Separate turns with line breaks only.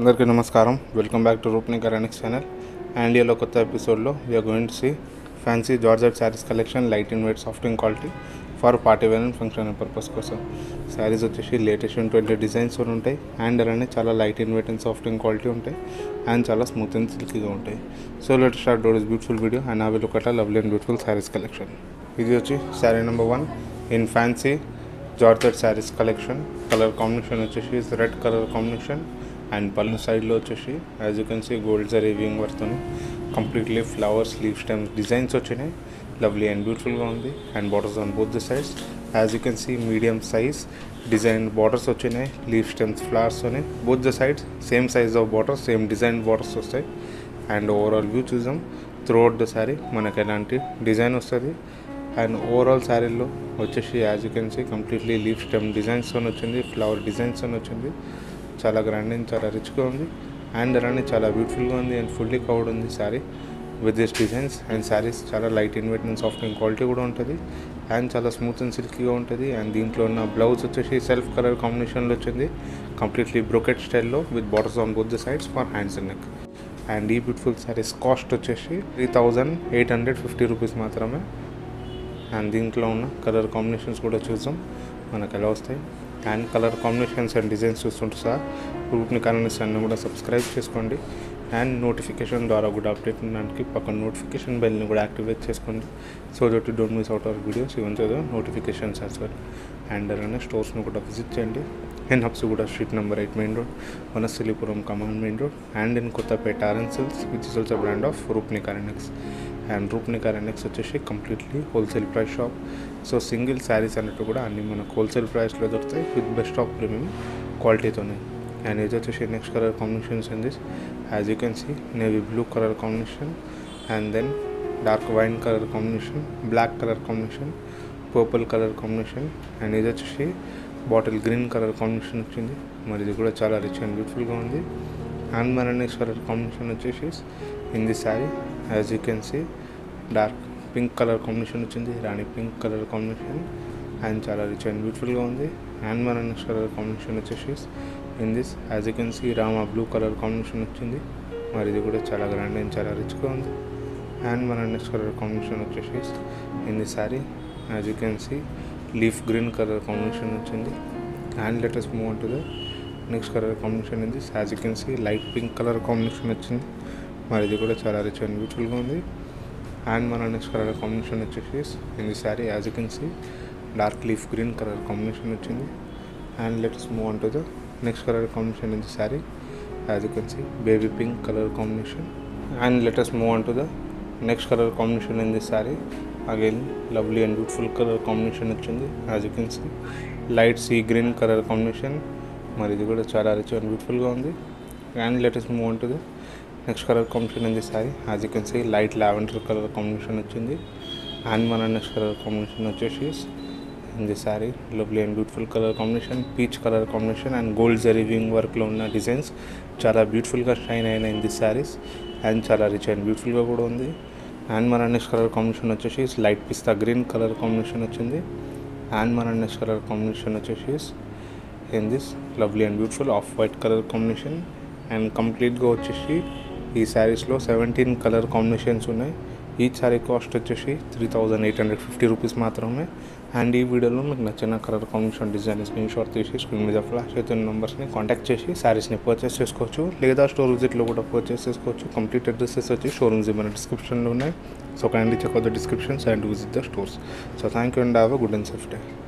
అందరికీ నమస్కారం. Welcome back to రూప్ని కరెనిక్స్ ఛానల్. అండ్ ఈలో కొత్త ఎపిసోడ్లో we're going to see fancy georgette saris collection, light in weight, soft in quality for party wear and functional purpose కోసం. శారీస్ వచ్చేసి లేటెస్ట్ 20 డిజైన్స్ ఉంటాయి. అండ్ అలానే చాలా light in weight and soft in quality ఉంటాయి. And చాలా స్మూత్ అండ్ సిల్కీగా ఉంటాయి. So let start this beautiful video and have a look at lovely and beautiful saris collection. ఇది వచ్చి sari number 1 in fancy georgette saris collection. Colour combination వచ్చేసి red colour combination and pallu సైడ్లో వచ్చేసి as you can see gold zari weaving వర్క్తో completely flowers leave stems designs వచ్చినాయి. Lovely and బ్యూటిఫుల్గా ఉంది. And borders on both the sides as you can see medium size design borders వచ్చినాయి. Leave stems flowers ఉన్నాయి both the sides. Same size of borders, same design borders వస్తాయి. And overall view చూద్దాం. Throughout the sari మనకు ఎలాంటి డిజైన్ వస్తుంది. And overall శారీలో వచ్చేసి as you can see completely leave stem డిజైన్స్తో వచ్చింది, ఫ్లవర్ డిజైన్స్తో వచ్చింది. చాలా గ్రాండ్ అండ్ చాలా రిచ్గా ఉంది. అండ్ అలానే చాలా బ్యూటిఫుల్గా ఉంది అండ్ ఫుల్లీ కవర్డ్ ఉంది sari with this designs. And saris చాలా light in weight and soft and quality కూడా ఉంటుంది. అండ్ చాలా స్మూత్ అండ్ సిల్కీగా ఉంటుంది. అండ్ దీంట్లో ఉన్న బ్లౌజ్ వచ్చేసి సెల్ఫ్ కలర్ కాంబినేషన్లో వచ్చింది, కంప్లీట్లీ బ్రోకెట్ స్టైల్లో with borders on both the sides for hands and neck. And ఈ బ్యూటిఫుల్ శారీస్ కాస్ట్ వచ్చేసి 3850 రూపీస్ మాత్రమే. అండ్ దీంట్లో ఉన్న కలర్ కాంబినేషన్స్ కూడా చూద్దాం మనకు ఎలా వస్తాయి. And colour combinations and designs చూస్తుంటే సార్ రూప్ని కరెనిక్స్ అన్నీ కూడా సబ్స్క్రైబ్ చేసుకోండి. అండ్ నోటిఫికేషన్ ద్వారా కూడా అప్డేట్ ఉండడానికి పక్కన నోటిఫికేషన్ బెల్ని కూడా యాక్టివేట్ చేసుకోండి. So that you don't miss out our videos even తో నోటిఫికేషన్స్ యాజ్ వెల్. అండ్ అలానే స్టోర్స్ని కూడా విజిట్ చేయండి. In Habsiguda street number 8 main road, Vanasthalipuram కమాండ్ main road. And in Kothapet ఆర్ఎన్సిల్స్ which is also brand of రూప్ని కరెనిక్స్. అండ్ రూప్ని కరెనిక్స్ వచ్చేసి completely wholesale price shop. So single saris అన్నట్టు కూడా అన్నీ మనకు హోల్సేల్ ప్రైస్లో దొరుకుతాయి విత్ బెస్ట్ ఆఫ్ ప్రీమియం క్వాలిటీతోనే. అండ్ ఇది వచ్చేసి next colour combinations in this as you can see navy blue colour combination and then dark wine colour combination, black colour combination, purple colour combination. And ఇది వచ్చేసి bottle green colour combination వచ్చింది. మరి ఇది కూడా చాలా rich and బ్యూటిఫుల్గా ఉంది. And మన నెక్స్ట్ కలర్ కాంబినేషన్ వచ్చేసి in this sari as you can see dark pink colour combination వచ్చింది, rani pink colour combination. And చాలా రిచ్ అండ్ బ్యూటిఫుల్గా ఉంది. అండ్ మన నెక్స్ట్ కలర్ కాంబినేషన్ వచ్చేసి in this as you can see Rama blue colour combination వచ్చింది. మరి ఇది కూడా చాలా గ్రాండ్ అండ్ చాలా రిచ్గా ఉంది. అండ్ మన నెక్స్ట్ కలర్ కాంబినేషన్ వచ్చేసి in this sari as you can see leaf green colour combination వచ్చింది. And let us move on to the next colour combination in this as you can see light pink colour combination వచ్చింది. మరి ఇది కూడా చాలా rich and బ్యూటిఫుల్గా ఉంది. And మన next colour combination వచ్చేసి in the sari as you can see dark leaf green colour combination వచ్చింది. And let us move on to the next colour combination in the sari as you can see baby pink colour combination. And let us move on to the next colour combination in the sari again lovely and beautiful colour combination వచ్చింది as you can see light sea green colour combination. మరి ఇది కూడా చాలా rich and బ్యూటిఫుల్గా ఉంది. And let us move on to the next colour combination in the sari as you can see light lavender colour combination వచ్చింది. And మన next colour combination వచ్చేసి in the sari lovely and beautiful colour combination, peach colour combination and gold zari weaving వర్క్లో ఉన్న designs చాలా బ్యూటిఫుల్గా shine అయినాయి in the saris. And చాలా rich and బ్యూటిఫుల్గా కూడా ఉంది. అండ్ మన నెక్స్ట్ కలర్ కాంబినేషన్ వచ్చేసి light pista green colour combination వచ్చింది. అండ్ మన నెక్స్ట్ కలర్ కాంబినేషన్ వచ్చేసి in this lovely and beautiful off white colour combination. And కంప్లీట్గా వచ్చేసి ఈ శారీస్లో 17 కలర్ కాంబినేషన్స్ ఉన్నాయి. ఈ శారీ కాస్ట్ వచ్చేసి 3850 రూపీస్ మాత్రమే. అండ్ ఈ వీడియోలో మీకు నచ్చిన colour combination design screenshot తీసి స్క్రీన్ మీద ఫ్లాష్ అవుతున్న నెంబర్స్ని కాంటాక్ట్ చేసి శారీస్ని పర్చేస్ చేసుకోవచ్చు, లేదా స్టోర్ విజిట్లో కూడా పర్చేస్ చేసుకోవచ్చు. కంప్లీట్ అడ్రసెస్ వచ్చి షోరూమ్స్ మన డిస్క్రిప్షన్లో ఉన్నాయి. So kindly check out the descriptions and visit the stores. So thank you and have a good and safe day.